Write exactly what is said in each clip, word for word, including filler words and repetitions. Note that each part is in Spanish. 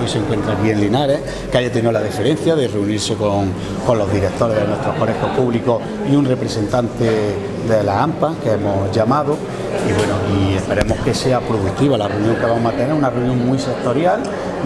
hoy se encuentra aquí en Linares, que haya tenido la deferencia de reunirse con, con los directores de nuestros colegios públicos y un representante de la AMPA que hemos llamado, y bueno, y esperemos que sea productiva la reunión que vamos a tener, una reunión muy sectorial,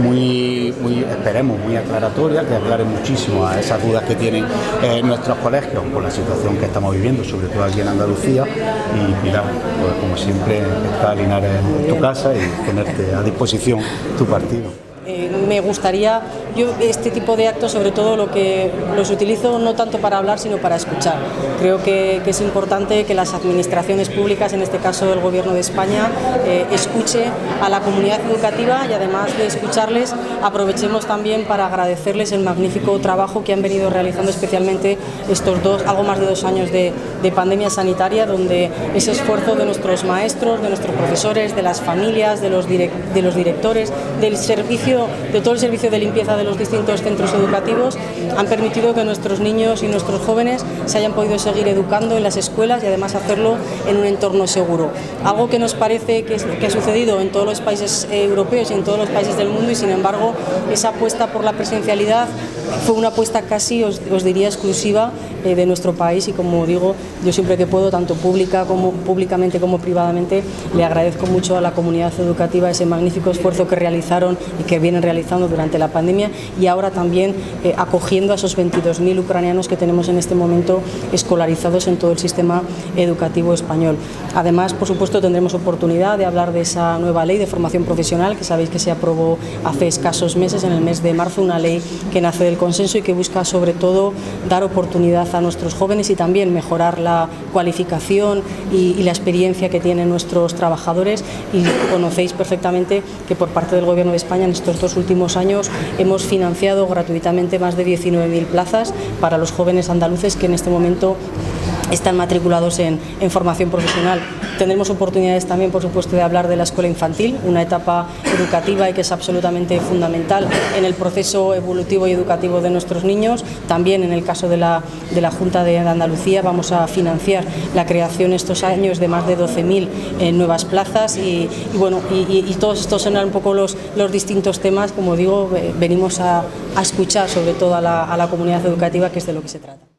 muy, muy esperemos muy aclaratoria, que aclare muchísimo a esas dudas que tienen eh, nuestros colegios por la situación que estamos viviendo, sobre todo aquí en Andalucía. Y Pilar, pues, como siempre, está Linares en tu casa y ponerte a disposición tu partido. Eh, me gustaría, yo este tipo de actos sobre todo lo que los utilizo no tanto para hablar sino para escuchar. Creo que, que es importante que las administraciones públicas, en este caso el Gobierno de España, eh, escuche a la comunidad educativa y además de escucharles aprovechemos también para agradecerles el magnífico trabajo que han venido realizando, especialmente estos dos, algo más de dos años de, de pandemia sanitaria, donde ese esfuerzo de nuestros maestros, de nuestros profesores, de las familias, de los, direct, de los directores, del servicio de todo el servicio de limpieza de los distintos centros educativos han permitido que nuestros niños y nuestros jóvenes se hayan podido seguir educando en las escuelas y además hacerlo en un entorno seguro. Algo que nos parece que, es, que ha sucedido en todos los países europeos y en todos los países del mundo, y sin embargo esa apuesta por la presencialidad fue una apuesta casi, os, os diría, exclusiva eh, de nuestro país, y como digo, yo siempre que puedo, tanto pública como públicamente como privadamente, le agradezco mucho a la comunidad educativa ese magnífico esfuerzo que realizaron y que vienen realizando durante la pandemia, y ahora también eh, acogiendo a esos veintidós mil ucranianos que tenemos en este momento escolarizados en todo el sistema educativo español. Además, por supuesto, tendremos oportunidad de hablar de esa nueva ley de formación profesional que sabéis que se aprobó hace escasos meses, en el mes de marzo, una ley que nace del consenso y que busca sobre todo dar oportunidad a nuestros jóvenes y también mejorar la cualificación y, y la experiencia que tienen nuestros trabajadores. Y conocéis perfectamente que por parte del Gobierno de España en estos dos últimos años hemos financiado gratuitamente más de diecinueve mil plazas para los jóvenes andaluces que en este momento están matriculados en, en formación profesional. Tendremos oportunidades también, por supuesto, de hablar de la escuela infantil, una etapa educativa y que es absolutamente fundamental en el proceso evolutivo y educativo de nuestros niños. También en el caso de la, de la Junta de Andalucía vamos a financiar la creación estos años de más de doce mil eh, nuevas plazas y, y bueno, y, y todos estos son un poco los, los distintos temas, como digo, eh, venimos a, a escuchar sobre todo a la, a la comunidad educativa, que es de lo que se trata.